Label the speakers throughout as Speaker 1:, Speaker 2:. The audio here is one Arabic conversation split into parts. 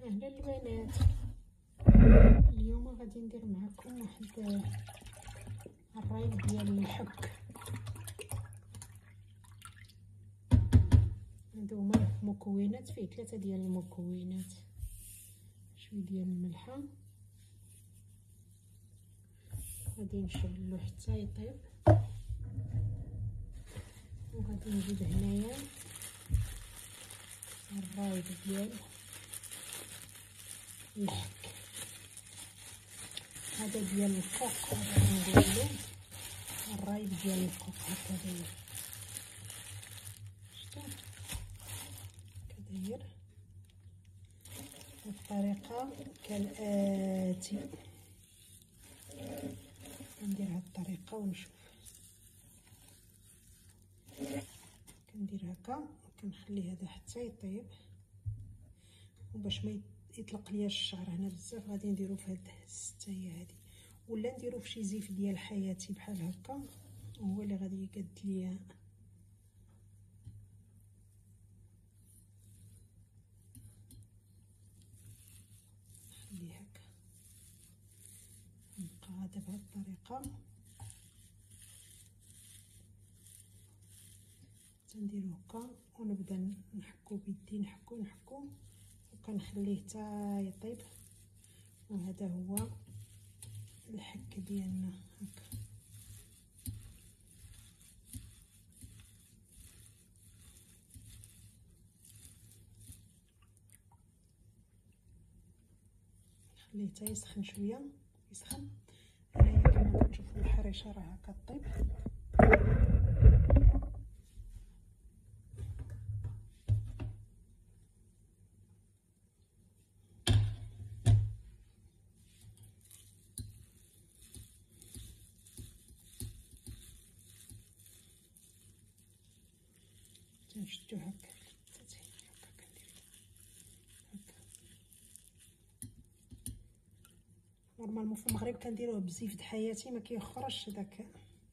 Speaker 1: اهلا البنات، اليوم غادي ندير معكم واحد الرايب ديال الحك. هادو هما المكونات، فيه 3 ديال المكونات. شويه ديال الملحه، غادي نشعلو حتى يطيب، وغادي نجيب هنايا الرايب ديال الحك. هذا ديال الكوك، هذا نقولو الرايب ديال الكوك. هكا داير، شفتو كداير بالطريقه كالاتي. ندير هاد الطريقه ونشوف. كندير هكا وكنخلي هذا حتى يطيب، وباش ما يطلق ليا الشعر هنا بزاف غادي نديرو في هاد الستايه هادي، ولا نديرو في شي زيف ديال حياتي بحال هكا، هو اللي غادي يقد ليا. نخليه هكا، نبقى غادا بهاد الطريقه تنديرو هكا، ونبدا نحكو بيدي، نحكو وكنخليه حتى يطيب. وهذا هو الحك ديالنا هكا. نخليه حتى يسخن شويه، يسخن. هنايا كما كتشوفوا الحريشه راه هكا طيب. تنشدو هكا هكا، كندير هكا. نورمالمون في المغرب كنديروه بزيف د حياتي، ما كيخرجش داك،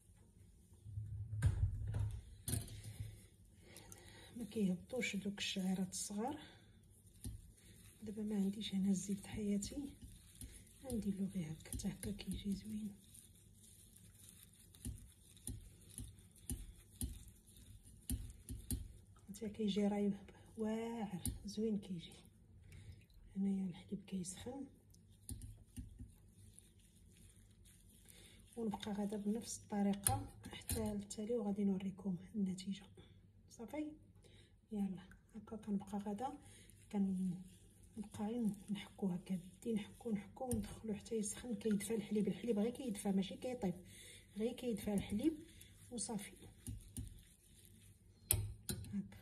Speaker 1: ما كيهبطوش دوك الشعيرات الصغار. دابا ما عنديش هنا الزيت د حياتي، غنديرلو غير هكا حتى هكا كيجي زوين. حتى كيجي رايب واعر زوين كيجي. هنايا الحليب كيسخن، ونبقى غادا بنفس الطريقه حتى التالي، وغادي نوريكم النتيجه. صافي، يلا هكا كنبقى غادا، كنبقى غير نحكو هكا بدي، نحكو وندخلو حتى يسخن. كيدفى الحليب غير كيدفى، ماشي كيطيب، غير كيدفى الحليب وصافي. هكا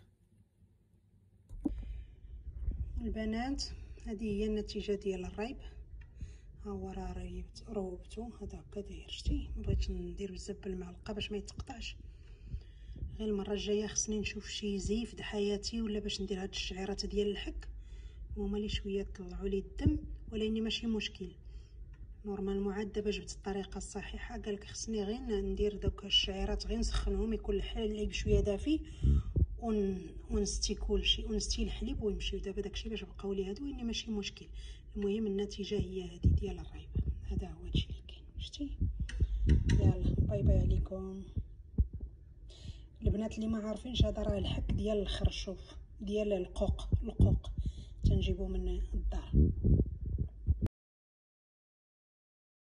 Speaker 1: البنات، هذه هي النتيجه ديال الرايب. ها هو راه روبتو هذا هكا داير. شتي، مبغيتش ندير بزاف بالمعلقه باش ما يتقطعش. غير المره الجايه خصني نشوف شي زيف د حياتي، ولا باش ندير هاد الشعيرات ديال الحك، هما اللي شويه طلعوا لي الدم، ولكن ماشي مشكل. نورمالمون عاد دابا جبت الطريقه الصحيحه، قالك خصني غير ندير دوك الشعيرات، غير نسخنهم، يكون الحليب شويه دافي، ونستي كلشي، ونستي الحليب ويمشيو. دابا داكشي باش بقاو لي هادو، اني ماشي مشكل. المهم النتيجه هي هذه ديال الرايب. هذا هو هادشي اللي كاين. شتي، يلا باي باي عليكم البنات اللي ما عارفينش. هذا راه الحك ديال الخرشوف، ديال القوق تنجيبو من الدار.